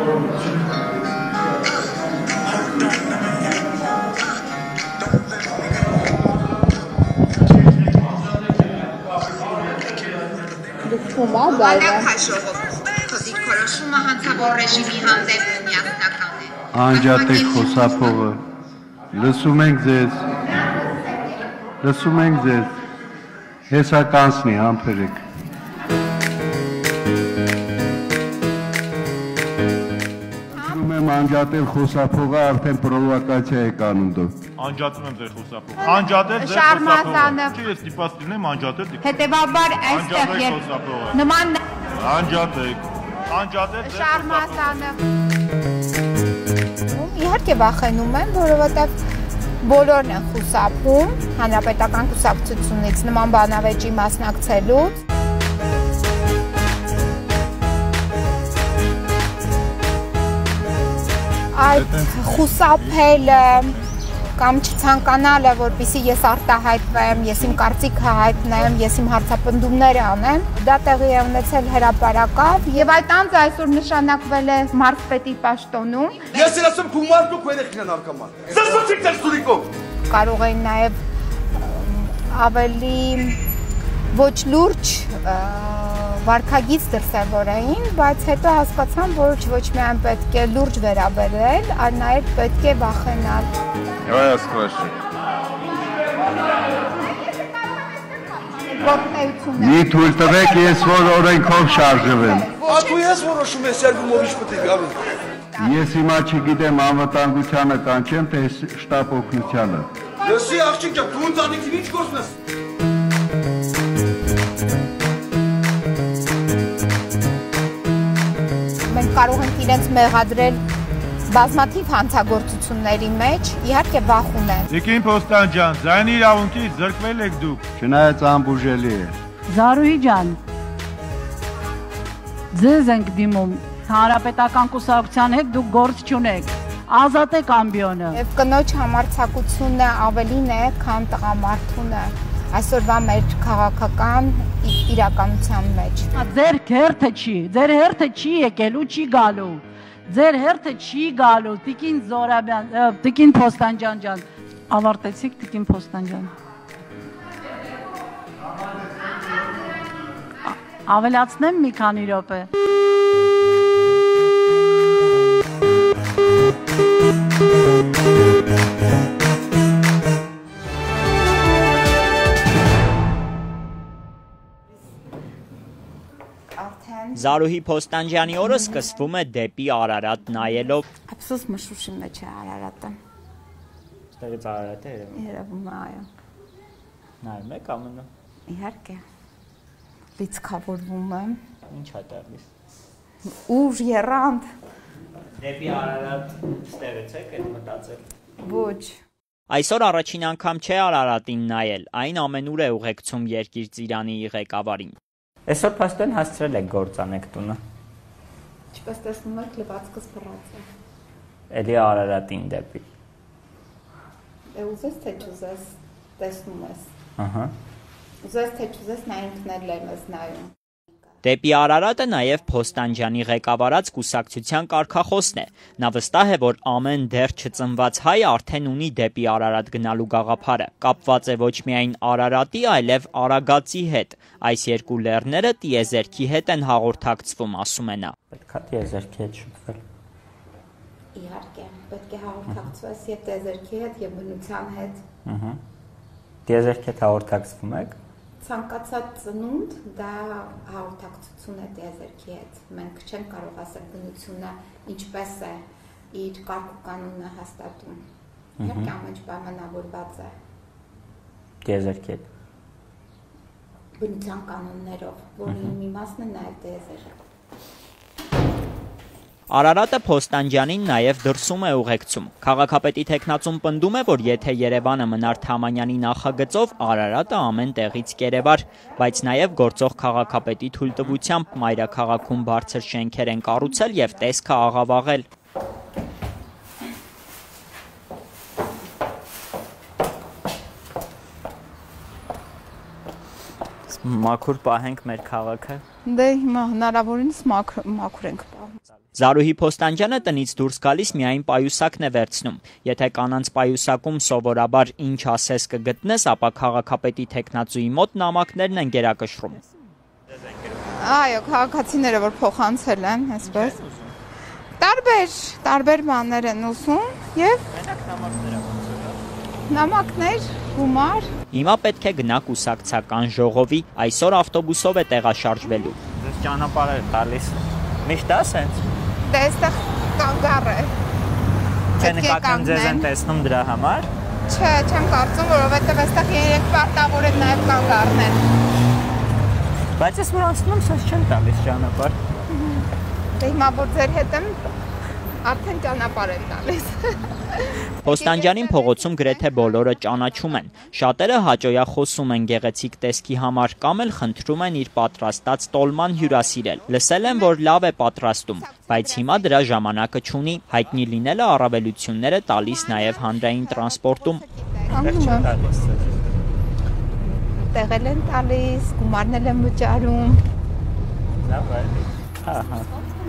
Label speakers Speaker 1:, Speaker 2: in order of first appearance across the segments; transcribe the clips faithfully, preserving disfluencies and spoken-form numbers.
Speaker 1: Դիրքորոշումը հանցավոր ռեժիմի հանդեպ միասնական է։
Speaker 2: Անջատեք խոսափողը, լսում ենք ձեզ, լսում ենք ձեզ, հեսականցնի համբերեք։ Լսում եմ անջատել խոսափողը, արդեն պրովոկացիա եք անում դուք։
Speaker 3: Անջատում եմ ձեր խոսափողը։ Անջատել ձեր խոսափողը։ Չի ես դիպաս դինեմ անջատել դիպաս։
Speaker 1: Հետևաբար այստեղ երբ նման
Speaker 3: Անջատեք, անջատեք ձեր
Speaker 1: Շարմասանը։ Իհարկե վախենում եմ, որովհետև բոլորն են խուսափում հանրապետական կուսակցությունից նման բանավեճի մասնակցելուց։ Այդ խուսափելը կամ չցանկանալը, որպեսզի ես արտահայտվեմ, ես իմ կարծիքը հայտնեմ, ես իմ հարցապնդումները անեմ, դա տեղի է ունեցել հրապարակավ եւ այդ անձը այսօր նշանակվել է մարզպետի պաշտոնում։
Speaker 4: Ես էլ ասում քո մարդու քո երեխին են արկամար։ Զրծուցիկ դեր սուրիկով։
Speaker 1: Կարող էին նաեւ ավելի ոչ լուրջ վարքագիծ դրսևորեին, բայց հետո հասկացան, որ ոչ միայն պետք է լուրջ վերաբերել, այլ նաեւ պետք է վախենալ։
Speaker 3: Давай я спрошу.
Speaker 2: Մի թույլ տվեք, ես որ օրենքով շարժվեմ։
Speaker 4: Ատու ես որոշում ես երկումով ինչ պետք է գավի։
Speaker 2: Ես հիմա չգիտեմ անվտանգությանը կանչեմ, թե շտապ օգնությանը։
Speaker 4: Լսի աղջիկ ջան, դու ընտանիքին ինչ գործն ես։
Speaker 1: Մենք կարող ենք իրենց մեղադրել բազմաթիվ հանցագործությունների մեջ, իհարկե վախ ունեն։
Speaker 3: Տիկին Փոստան ջան, ձայնի իրավունքից զրկվել եք դուք։
Speaker 2: Չնայած անբուժելի է։
Speaker 5: Զարուհի ջան, ձեզ ենք դիմում, հանրապետական կուսակցության հետ դուք գործ չունեք, ազատեք ամբիոնը։
Speaker 1: Եվ կնոջ համարձակությունը ավելին է, քան տղամարդունը այսօրվա մեր քաղաքական իրականության մեջ։
Speaker 5: Ձեր հերթը չի, ձեր հերթը չի եկել ու չի գալու։ Ձեր հերթը չի գալու, Տիկին Զորաբյան, Տիկին Փոստանջան ջան, ավարտեցիք Տիկին Փոստանջան։ Ավելացնեմ մի քանի րոպե։
Speaker 6: Զարուհի Փոստանջյանի օրը սկսվում է դեպի Արարատ նայելով։
Speaker 1: Ափսոս մշուշի մեջ է Արարատը։
Speaker 6: Ստեղից Արարատ է երևում։
Speaker 1: Երևում է, այո։
Speaker 6: Նայում եք ամենը։
Speaker 1: Իհարկե։ Լիցքավորվում եմ։
Speaker 6: Ինչ է տալիս։
Speaker 1: Ուժ եռանդ։
Speaker 6: Դեպի Արարատ ստեղից եք այդ մտածել։
Speaker 1: Ոչ։
Speaker 6: Այսօր առաջին անգամ չէ Արարատին նայել, այն ամենուր է ուղեկցում Երկիր Ծիրանի ղեկավարին։ Այսօր փաստորեն հասցրել եք գործանեք տունը։
Speaker 1: Ինչպես տեսնում եք, լվացքս փռած է։
Speaker 6: Էլի Արարատին դեպի։
Speaker 1: Է ուզես թե չուզես, տեսնում ես։
Speaker 6: Ահա։
Speaker 1: Ուզես թե չուզես, նա ինքն էլ է մեզ նայում։
Speaker 6: Դեպի Արարատը նաև Փոստանջյանի ղեկավարած կուսակցության կարգախոսն է։ Նա վստահ է, որ ամեն դեռ չծնված հայ արդեն ունի դեպի Արարատ գնալու գաղափարը։ Կապված է ոչ միայն Արարատի, այլև Արագածի հետ։ Այս երկու լեռները տիեզերքի հետ են հաղորդակցվում, ասում է նա։ Պետք է տիեզերքի հետ շփվել։
Speaker 1: Իհարկե, պետք է հաղորդակցվես եւ տիեզերքի հետ եւ բնության հետ։
Speaker 6: Ահա։ Տիեզերքի հետ հաղորդակցվում եք։
Speaker 1: Ցանկացած ծնունդ դա հաղորդակցություն է տիեզերքի հետ։ Մենք չենք կարող ասել բնությունը ինչպես է իր կարգ ու կանոնը հաստատում։ Իհարկե ամեն ինչ պայմանավորված է
Speaker 6: տիեզերքի հետ։
Speaker 1: Բնության կանոններով, որի մի մասն է նաև տիեզերը։
Speaker 6: Արարատը Փոստանջյանին նաև դրսում է ուղեկցում։ Քաղաքապետի թեկնածուն պնդում է, որ եթե Երևանը մնար Թամանյանի նախագծով, Արարատը ամեն տեղից կերևար, բայց նաև գործող քաղաքապետի թույլտվությամբ մայրաքաղաքում բարձր շենքեր են կառուցել եւ տեսքը աղավաղել։ Մաքուր պահենք մեր քաղաքը։
Speaker 1: Դե հիմա հնարավորինս մաքուր ենք պահում։
Speaker 6: Զարուհի Փոստանջյանը տնից դուրս գալիս միայն պայուսակն է վերցնում։ Եթե կանանց պայուսակում սովորաբար ինչ ասես կգտնես, ապա քաղաքապետի թեկնածուի մոտ նամակներն են գերակշռում։
Speaker 1: Այո, քաղաքացիները որ փոխանցել են, այսպես։ Տարբեր, տարբեր բաներ են ուզում եւ նամակներ, գումար։
Speaker 6: Հիմա պետք է գնա կուսակցական ժողովի, այսօր ավտոբուսով է տեղաշարժվելու։ Ձեզ ճանապարհ է տալիս։ Միշտ է սենց։
Speaker 1: Դե այստեղ կանգառ է։
Speaker 6: Չէ, նկատում ձեզ են տեսնում դրա համար։
Speaker 1: Չէ, չեմ կարծում, որովհետև այստեղ երեք պարտավոր են նաև կանգառներ։
Speaker 6: Բայց ես որ անցնում, սենց չեն տալիս ճանապարհ։
Speaker 1: Դե հիմա որ ձեր հետ եմ, արդեն ճանապարհ են տալիս։
Speaker 6: Փոստանջյանին փողոցում գրեթե բոլորը ճանաչում են։ Շատերը հաճոյախոսում են գեղեցիկ տեսքի համար կամ էլ խնդրում են իր պատրաստած տոլման հյուրասիրել։ Լսել են, որ լավ է պատրաստում, բայց հիմա դրա ժամանակը չունի։ Հայտնի լինելը առավելությունները տալիս նաև հանրային տրանսպորտում։
Speaker 1: Տեղել են տալիս, գումարն են վճարում։
Speaker 6: Լավ է։ Հա, հա։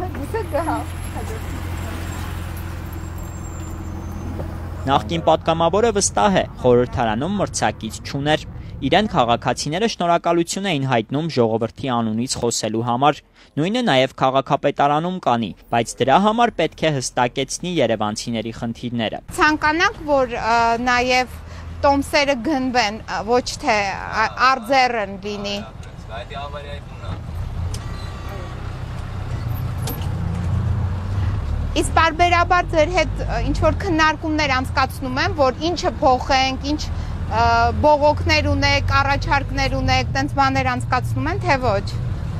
Speaker 6: Նախկին պատգամավորը վստահ է, խորհրդարանում մրցակից չուներ։ Իրեն քաղաքացիները շնորհակալություն էին հայտնում ժողովրդի անունից խոսելու համար։ Նույնը նաև քաղաքապետարանում կանի, բայց դրա համար պետք է հստակեցնի երևանցիների խնդիրները։
Speaker 1: Ցանկանանք, որ նաև տոմսերը գնվեն, ոչ թե արձերն լինի։ Իսկ բարբերաբար ձեր հետ ինչ-որ քննարկումներ անցկացնում են, որ ինչը փոխենք, ինչ բողոքներ ունեք, առաջարկներ ունեք, տենց բաներ անցկացնում են, թե ոչ։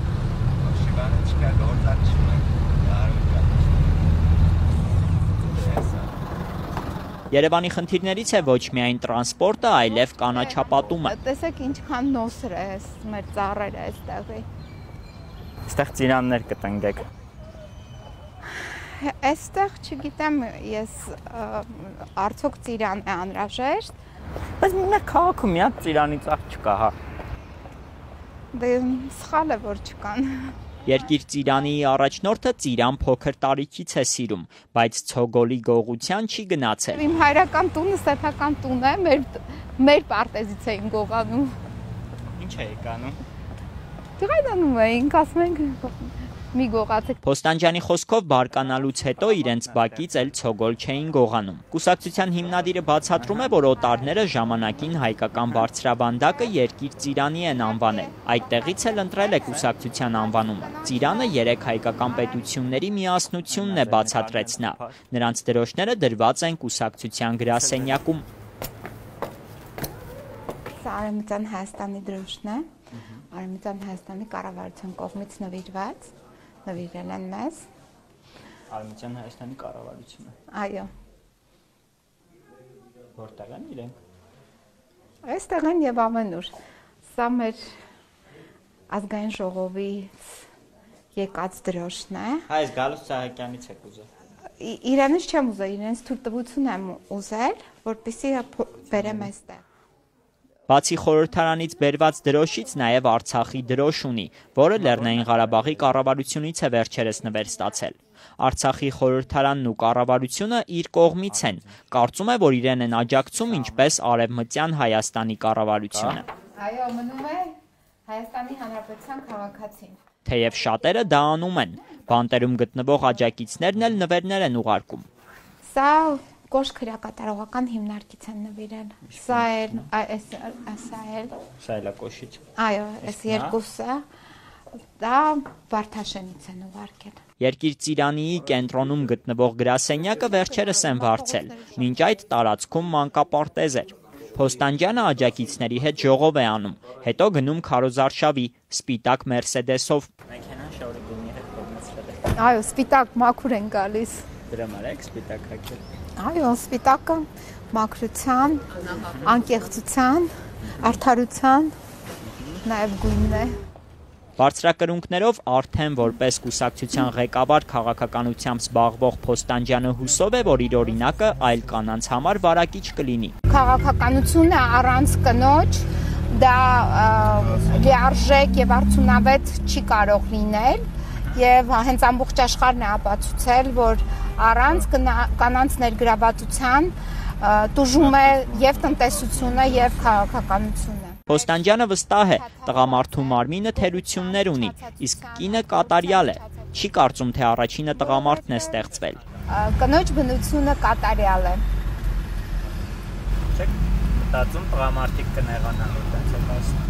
Speaker 6: Երևանի խնդիրներից է ոչ միայն տրանսպորտը, այլև կանաչապատումը։
Speaker 1: Տեսեք ինչքան նոսր է մեր ծառերը այստեղի։
Speaker 6: Այստեղ ծիրաններ կտնկեք։
Speaker 1: Այստեղ չգիտեմ ես արդյոք ծիրան է անհրաժեշտ։
Speaker 6: Բայց մեր քաղաքում մի հատ ծիրանի ծաղ չկա, հա։
Speaker 1: Դե սխալ է որ չկան։
Speaker 6: Երկիր ծիրանի առաջնորդը ծիրան փոքր տարիքից է սիրում, բայց ցոգոլի գողության չի գնացել։
Speaker 1: Իմ հայրական տունը սեփական տուն է, մեր մեր պարտեզից էին գողանում։
Speaker 6: Ինչ էիք անում։
Speaker 1: Դրայդանում էինք, ասում ենք մի գողացեք։
Speaker 6: Փոստանջյանի խոսքով բարկանալուց հետո իրենց բակից էլ ցոգոլ չէին գողանում։ Կուսակցության հիմնադիրը բացատրում է, որ օտարները ժամանակին հայկական բարձրավանդակը երկիր ծիրանի են անվանել։ Այդտեղից էլ ընտրել է կուսակցության անվանումը։ Ծիրանը երեք հայկական պետությունների միասնությունն է, բացատրեց նա։ Նրանց դրոշները դրված են կուսակցության գրասենյակում։
Speaker 1: Սա Արևմտյան Հայաստանի դրոշն է։ Արևմտյան Հայաստանի կառավարության կողմից նվիրված, նվիրել են մեզ։
Speaker 6: Արևմտյան Հայաստանի կառավարությունը։
Speaker 1: Այո։
Speaker 6: Որտեղ են իրենք։
Speaker 1: Այստեղ են եւ ամենուր։ Սա մեր ազգային ժողովից եկած դրոշն է։
Speaker 6: Այս Գալուս Սահակյանից եք ուզել։
Speaker 1: Իրանից չեմ ուզել, իրենց թույլտվություն եմ ուզել, որպեսզի բերեմ այստեղ։
Speaker 6: Բացի խորհրդարանից բերված դրոշից նաև Արցախի դրոշ ունի, որը Լեռնային Ղարաբաղի կառավարությունից է վերջերս նվեր ստացել։ Արցախի խորհրդարանն ու կառավարությունը իր կողմից են, կարծում է, որ իրեն են աջակցում ինչպես Արևմտյան Հայաստանի կառավարությունը։
Speaker 1: Այո, մնում է Հայաստանի Հանրապետության քաղաքացին։
Speaker 6: Թեև շատերը դա անում են, բանտերում գտնվող աջակիցներն էլ նվերներ են ուղարկում։
Speaker 1: Սա Կոշք հրակատարողական հիմնարկից են նվիրել։ Սա էլ, սա էլ։
Speaker 6: Սա էլ է կոշից։
Speaker 1: Այո, այս երկուսը դա Վարդաշենից են ուղարկել։
Speaker 6: Երկիր ծիրանիի կենտրոնում գտնվող գրասենյակը վերջերս են վարձել, մինչ այդ տարածքում մանկապարտեզ էր։ Փոստանջյանը աջակիցների հետ ժողով է անում, հետո գնում քարոզարշավի, սպիտակ Մերսեդեսով։ Մեքենան շորի գումի հետ կողմեցրել է։
Speaker 1: Այո, սպիտակ մաքուր են գալիս։
Speaker 6: Դրա համար եք սպիտակ հագել։
Speaker 1: Այո, սպիտակը մաքրության, անկեղծության, արդարության նաև գույնն է։
Speaker 6: Բարձրակրունկներով արդեն որպես կուսակցության ղեկավար քաղաքականությամբ զբաղվող Փոստանջյանը հուսով է, որ իր օրինակը այլ կանանց համար վարակիչ կլինի։
Speaker 1: Քաղաքականությունը առանց կնոջ դա լիարժեք եւ արդյունավետ չի կարող լինել Եվ հենց ամբողջ աշխարհն է ապացուցել, որ առանց կանանց ներգրավվածության տուժում է եւ տնտեսությունը եւ քաղաքականությունը։
Speaker 6: Փոստանջյանը վստահ է, տղամարդու մարմինը թերություններ ունի, իսկ կինը կատարյալ է։ Չի կարծում, թե առաջինը տղամարդն է ստեղծվել։
Speaker 1: Կնոջ բնությունը կատարյալ է։
Speaker 6: Չեք մտածում տղամարդիկ կնեղանան, այդպես է ասում։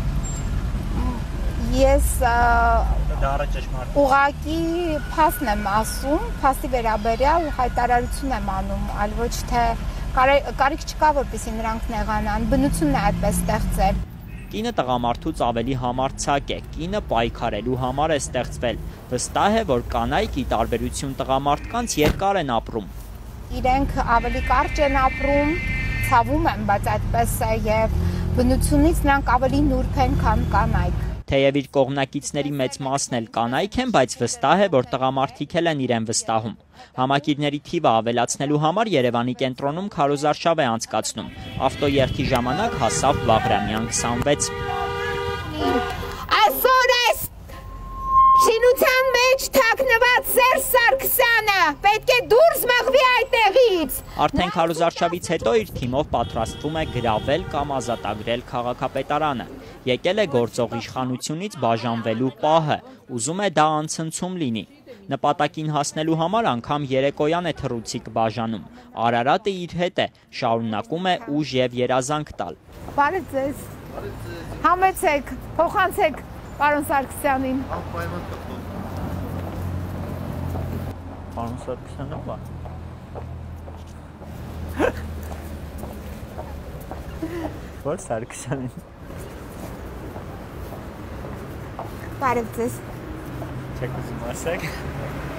Speaker 1: Ես
Speaker 6: դառը ճշմարտ։
Speaker 1: Ուղղակի փաստն եմ ասում, փաստի վերաբերյալ հայտարարություն եմ անում, այլ ոչ թե կարիք չկա, որպեսզի նրանք նեղանան, բնությունն է այդպես ստեղծել։
Speaker 6: Կինը տղամարդուց ավելի համարձակ է, կինը պայքարելու համար է ստեղծվել։ Վստահ է, որ կանայք ի տարբերություն տղամարդկանց երկար են ապրում։
Speaker 1: Իրենք ավելի կարճ են ապրում, ցավում են, բայց այդպես է եւ բնությունից նրանք ավելի նուրբ են, քան կանայք։
Speaker 6: Թեև իր կողմնակիցների մեծ մասն էլ կանայք են, բայց վստահ է, որ տղամարդիկ էլ են իրեն վստահում։ Համակիրների թիվը ավելացնելու համար Երևանի կենտրոնում քարոզարշավ է անցկացնում։ Ավտոերթի ժամանակ հասավ Բաղրամյան քսանվեց։
Speaker 1: Այսօր այս շինության մեջ թաքնված Սերժ Սարգսյանը պետք է դուրս մղվի այդտեղից։
Speaker 6: Արդեն քարոզարշավից հետո իր թիմով պատրաստվում է գրավել կամ ազատագրել քաղաքապետարանը։ Եկել է գործող իշխանությունից բաժանվելու պահը, ուզում է դա անցնցում լինի։ Նպատակին հասնելու համար անգամ երեկոյան է թռուցիկ բաժանում։ Արարատը իր հետ է, շարունակում է ուժ եւ երազանք տալ։
Speaker 1: Բարև ձեզ։ Համեցեք, փոխանցեք պարոն Սարգսյանին։
Speaker 6: Պարոն Սարգսյանը բա։ Որ Սարգսյանին։
Speaker 1: Բարև ձեզ։
Speaker 6: Չեք ուզում ասեք։